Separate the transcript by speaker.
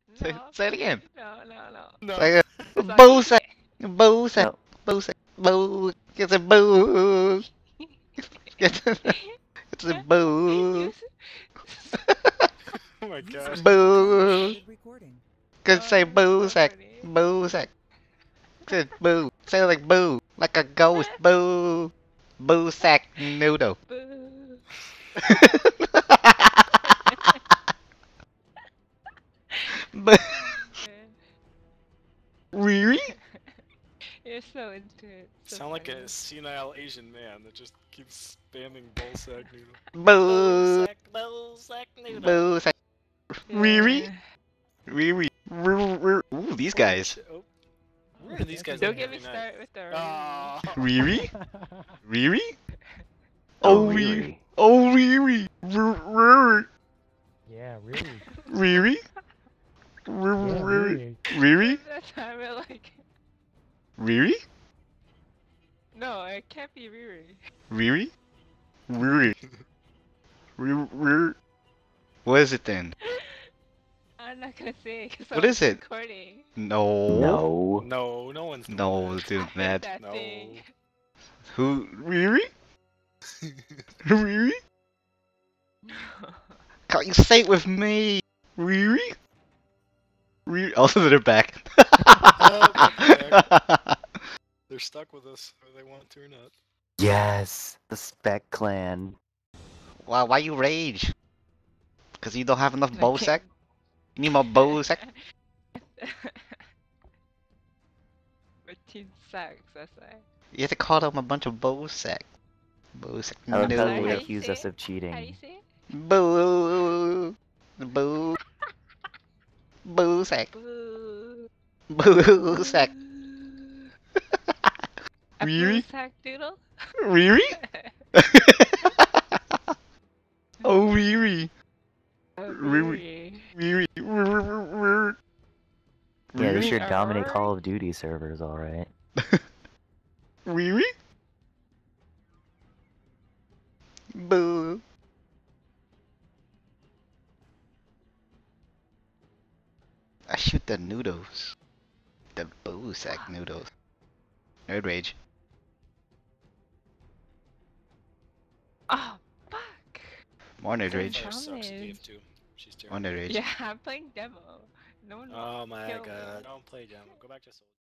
Speaker 1: No.
Speaker 2: Say it again.
Speaker 1: No, no, no.
Speaker 3: No.
Speaker 2: Say it.
Speaker 1: Sucky.
Speaker 2: BOOOOOOSAACK. BOOOOOOSAACK.
Speaker 4: No.
Speaker 2: BOOOOOOSAACK. Boo. It's a boo. It's a boo.
Speaker 1: You
Speaker 3: Oh my gosh.
Speaker 2: Boo. Could say
Speaker 1: Oh,
Speaker 2: boo
Speaker 1: so
Speaker 2: sack.
Speaker 1: funny.
Speaker 2: Boo sack. Say boo. Say it like boo. Like a ghost. Boo. Boo sack noodle.
Speaker 1: Boo.
Speaker 2: Boo.
Speaker 1: Man,
Speaker 2: Really?
Speaker 1: you're so into it. So
Speaker 3: Sound like
Speaker 1: funny.
Speaker 3: a senile Asian man that just keeps spamming ballsack noodle.
Speaker 2: Boo.
Speaker 3: Ballsack noodle.
Speaker 2: Boo sack. Really?
Speaker 1: Yeah.
Speaker 2: Really? Ooh, these guys.
Speaker 3: Oh. Where are these guys?
Speaker 1: Don't
Speaker 3: at
Speaker 1: get me
Speaker 3: every night?
Speaker 1: started with the
Speaker 3: Oh.
Speaker 2: Really? Really?
Speaker 4: Oh,
Speaker 2: Oh,
Speaker 4: really?
Speaker 2: really? Oh, really?
Speaker 5: Yeah, really.
Speaker 2: Really?
Speaker 5: Yeah, really.
Speaker 2: Really?
Speaker 1: That time I like.
Speaker 2: Really?
Speaker 1: No, it can't be Riri.
Speaker 2: Really? Really? What is it then?
Speaker 1: I'm not gonna say it because
Speaker 2: What is it?
Speaker 1: recording.
Speaker 2: No.
Speaker 4: No.
Speaker 3: No, no one's doing
Speaker 2: No,
Speaker 3: that.
Speaker 2: dude,
Speaker 1: I hate
Speaker 2: Matt.
Speaker 1: that
Speaker 3: No.
Speaker 1: thing.
Speaker 2: Who? Really? Really? Can't you say it with me? Really? Really? Also, they're back.
Speaker 3: They're stuck with us, whether they want to or not.
Speaker 4: Yes, the Spec Clan.
Speaker 2: Wow, why you rage? Cause you don't have enough
Speaker 1: I
Speaker 2: bow
Speaker 1: can't-
Speaker 2: sack? You need more bow sack?
Speaker 1: 15 sacks, that's why.
Speaker 2: You have to call them a bunch of bow sack. Bow sack.
Speaker 4: I love how
Speaker 1: Sorry,
Speaker 4: they
Speaker 1: how you
Speaker 4: accuse
Speaker 1: say
Speaker 4: us
Speaker 1: it?
Speaker 4: of cheating.
Speaker 1: How do you say it?
Speaker 2: Boo. Boo. Boo sack.
Speaker 1: Boo.
Speaker 2: Boo sack.
Speaker 1: A
Speaker 2: Really?
Speaker 1: boo sack doodle?
Speaker 2: Really? Oh, really?
Speaker 1: Oh,
Speaker 2: Really?
Speaker 1: Riri.
Speaker 2: Really?
Speaker 4: Yeah, this
Speaker 2: Really?
Speaker 4: should dominate
Speaker 1: Alright.
Speaker 4: Call of Duty servers, alright.
Speaker 2: Really? Boo. I shoot the noodles. The boo sack noodles. Nerd rage.
Speaker 1: Oh, fuck.
Speaker 2: More nerd
Speaker 1: Don't
Speaker 2: rage.
Speaker 1: tell
Speaker 3: Fire sucks at
Speaker 1: me.
Speaker 3: DF2. She's
Speaker 2: More
Speaker 3: terrible.
Speaker 2: nerd rage.
Speaker 1: Yeah, I'm playing demo. No one
Speaker 3: Oh my
Speaker 1: kill me.
Speaker 3: god. Don't play demo. Go back to Soul.